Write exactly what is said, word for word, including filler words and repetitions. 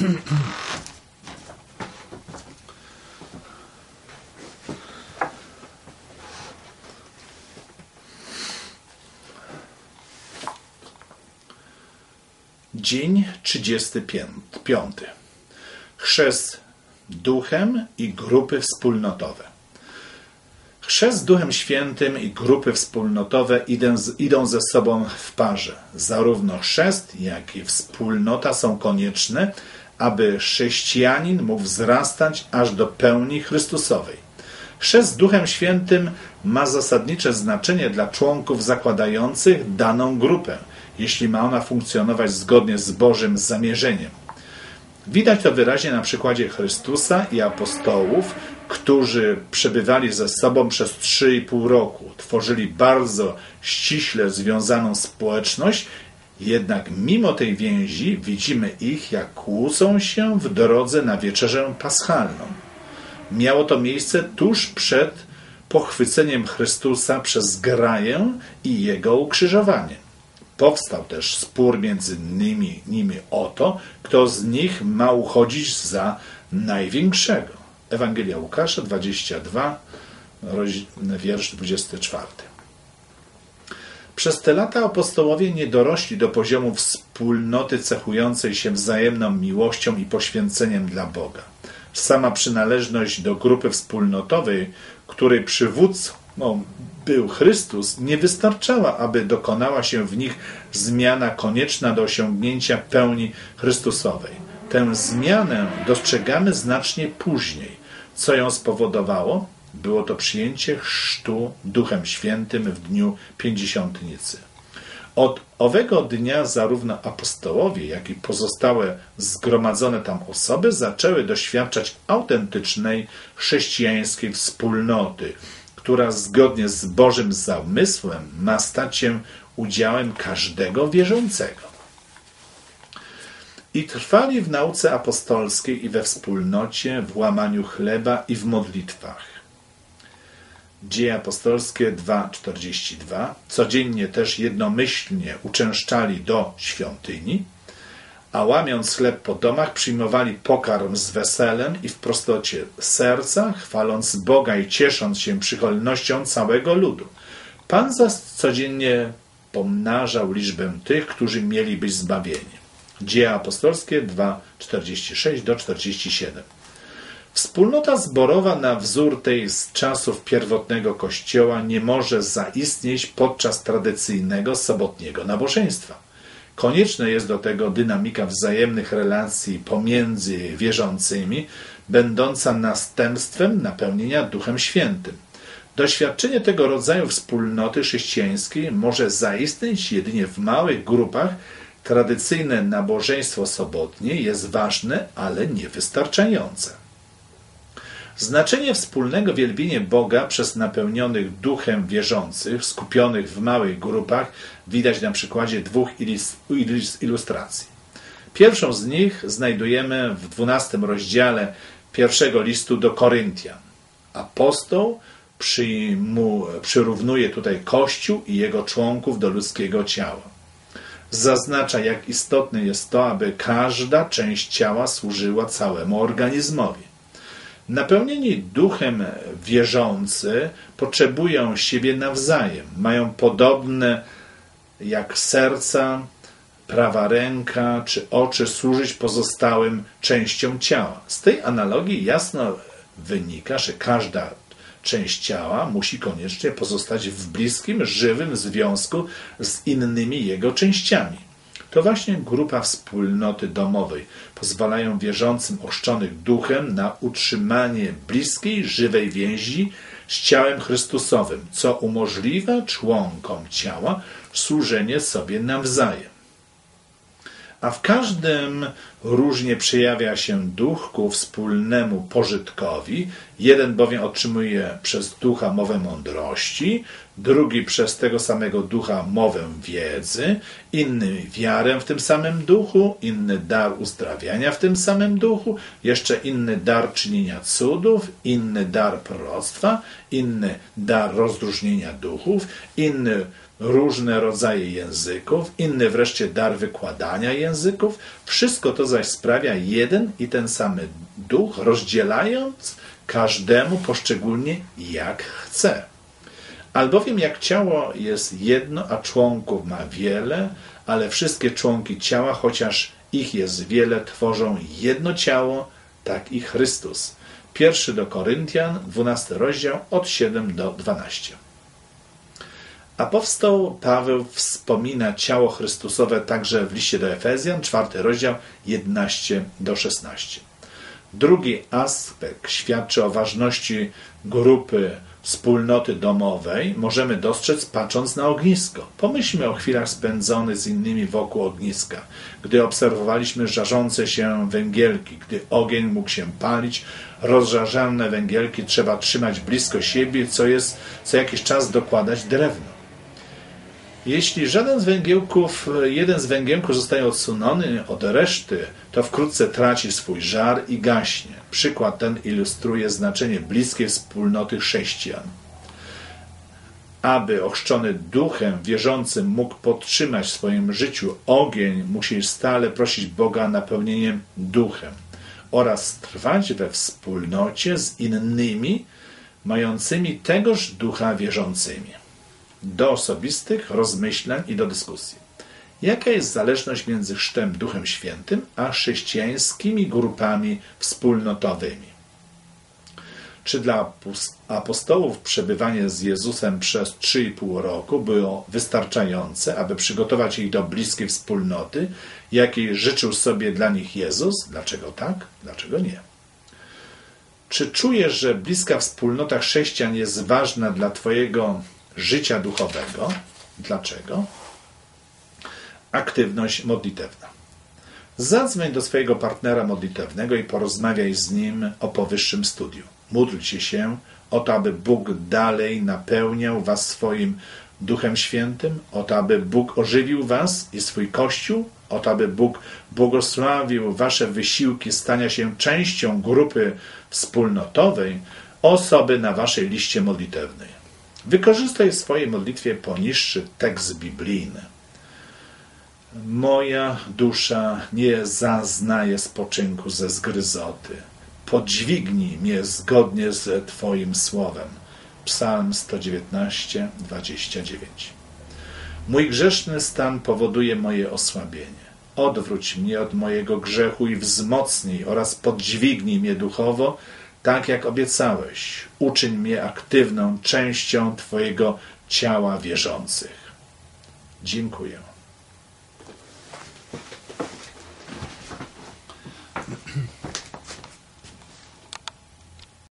Dzień trzydziesty piąty. Chrzest Duchem i grupy wspólnotowe. Chrzest Duchem Świętym i grupy wspólnotowe idą, idą ze sobą w parze. Zarówno chrzest, jak i wspólnota są konieczne, aby chrześcijanin mógł wzrastać aż do pełni Chrystusowej. Chrzest Duchem Świętym ma zasadnicze znaczenie dla członków zakładających daną grupę, jeśli ma ona funkcjonować zgodnie z Bożym zamierzeniem. Widać to wyraźnie na przykładzie Chrystusa i apostołów, którzy przebywali ze sobą przez trzy i pół roku. Tworzyli bardzo ściśle związaną społeczność, jednak mimo tej więzi widzimy ich, jak kłócą się w drodze na wieczerzę paschalną. Miało to miejsce tuż przed pochwyceniem Chrystusa przez zgraję i Jego ukrzyżowaniem. Powstał też spór między nimi, nimi o to, kto z nich ma uchodzić za największego. Ewangelia Łukasza dwadzieścia dwa, wiersz dwudziesty czwarty. Przez te lata apostołowie nie dorośli do poziomu wspólnoty cechującej się wzajemną miłością i poświęceniem dla Boga. Sama przynależność do grupy wspólnotowej, której przywódcą był Chrystus, nie wystarczała, aby dokonała się w nich zmiana konieczna do osiągnięcia pełni Chrystusowej. Tę zmianę dostrzegamy znacznie później. Co ją spowodowało? Było to przyjęcie chrztu Duchem Świętym w dniu Pięćdziesiątnicy. Od owego dnia zarówno apostołowie, jak i pozostałe zgromadzone tam osoby zaczęły doświadczać autentycznej chrześcijańskiej wspólnoty, która zgodnie z Bożym zamysłem ma stać się udziałem każdego wierzącego. I trwali w nauce apostolskiej i we wspólnocie, w łamaniu chleba i w modlitwach. Dzieje apostolskie dwa czterdzieści dwa. Codziennie też jednomyślnie uczęszczali do świątyni, a łamiąc chleb po domach przyjmowali pokarm z weselem i w prostocie serca, chwaląc Boga i ciesząc się przychylnością całego ludu. Pan zaś codziennie pomnażał liczbę tych, którzy mieli być zbawieni. Dzieje apostolskie dwa czterdzieści sześć do czterdzieści siedem. Wspólnota zborowa na wzór tej z czasów pierwotnego Kościoła nie może zaistnieć podczas tradycyjnego sobotniego nabożeństwa. Konieczna jest do tego dynamika wzajemnych relacji pomiędzy wierzącymi, będąca następstwem napełnienia Duchem Świętym. Doświadczenie tego rodzaju wspólnoty chrześcijańskiej może zaistnieć jedynie w małych grupach. Tradycyjne nabożeństwo sobotnie jest ważne, ale niewystarczające. Znaczenie wspólnego wielbienia Boga przez napełnionych duchem wierzących, skupionych w małych grupach, widać na przykładzie dwóch ilustracji. Pierwszą z nich znajdujemy w dwunastym rozdziale pierwszego listu do Koryntian. Apostoł przyjmu, przyrównuje tutaj Kościół i jego członków do ludzkiego ciała. Zaznacza, jak istotne jest to, aby każda część ciała służyła całemu organizmowi. Napełnieni duchem wierzący potrzebują siebie nawzajem. Mają podobne jak serca, prawa ręka czy oczy służyć pozostałym częściom ciała. Z tej analogii jasno wynika, że każda część ciała musi koniecznie pozostać w bliskim, żywym związku z innymi jego częściami. To właśnie grupa wspólnoty domowej pozwalają wierzącym ochrzczonych duchem na utrzymanie bliskiej, żywej więzi z ciałem Chrystusowym, co umożliwia członkom ciała służenie sobie nawzajem. A w każdym różnie przejawia się duch ku wspólnemu pożytkowi. Jeden bowiem otrzymuje przez ducha mowę mądrości, drugi przez tego samego ducha mowę wiedzy, inny wiarę w tym samym duchu, inny dar uzdrawiania w tym samym duchu, jeszcze inny dar czynienia cudów, inny dar proroctwa, inny dar rozróżnienia duchów, inny różne rodzaje języków, inny wreszcie dar wykładania języków. Wszystko to zaś sprawia jeden i ten sam Duch, rozdzielając każdemu poszczególnie jak chce. Albowiem jak ciało jest jedno, a członków ma wiele, ale wszystkie członki ciała, chociaż ich jest wiele, tworzą jedno ciało, tak i Chrystus. Pierwszy do Koryntian, dwunasty rozdział, od siódmego do dwunastego. Apostoł Paweł wspomina ciało Chrystusowe także w liście do Efezjan, czwarty rozdział, jedenaście do szesnastu. Drugi aspekt świadczy o ważności grupy wspólnoty domowej możemy dostrzec patrząc na ognisko. Pomyślmy o chwilach spędzonych z innymi wokół ogniska, gdy obserwowaliśmy żarzące się węgielki, gdy ogień mógł się palić. Rozżarzane węgielki trzeba trzymać blisko siebie, co jest co jakiś czas dokładać drewno. Jeśli żaden z węgiełków, jeden z węgiełków zostaje odsunący od reszty, to wkrótce traci swój żar i gaśnie. Przykład ten ilustruje znaczenie bliskiej wspólnoty chrześcijan. Aby ochrzczony duchem wierzący mógł podtrzymać w swoim życiu ogień, musi stale prosić Boga napełnieniem duchem oraz trwać we wspólnocie z innymi, mającymi tegoż ducha wierzącymi. Do osobistych rozmyślań i do dyskusji. Jaka jest zależność między chrztem Duchem Świętym a chrześcijańskimi grupami wspólnotowymi? Czy dla apostołów przebywanie z Jezusem przez trzy i pół roku było wystarczające, aby przygotować ich do bliskiej wspólnoty, jakiej życzył sobie dla nich Jezus? Dlaczego tak? Dlaczego nie? Czy czujesz, że bliska wspólnota chrześcijan jest ważna dla Twojego życia duchowego? Dlaczego? Aktywność modlitewna. Zadzwoń do swojego partnera modlitewnego i porozmawiaj z nim o powyższym studiu. Módlcie się o to, aby Bóg dalej napełniał was swoim Duchem Świętym, o to, aby Bóg ożywił was i swój Kościół, o to, aby Bóg błogosławił wasze wysiłki stania się częścią grupy wspólnotowej, osoby na waszej liście modlitewnej. Wykorzystaj w swojej modlitwie poniższy tekst biblijny. Moja dusza nie zaznaje spoczynku ze zgryzoty. Podźwignij mnie zgodnie z Twoim słowem. Psalm sto dziewiętnaście, dwadzieścia dziewięć. Mój grzeszny stan powoduje moje osłabienie. Odwróć mnie od mojego grzechu i wzmocnij oraz podźwignij mnie duchowo, tak jak obiecałeś. Uczyń mnie aktywną częścią Twojego ciała wierzących. Dziękuję.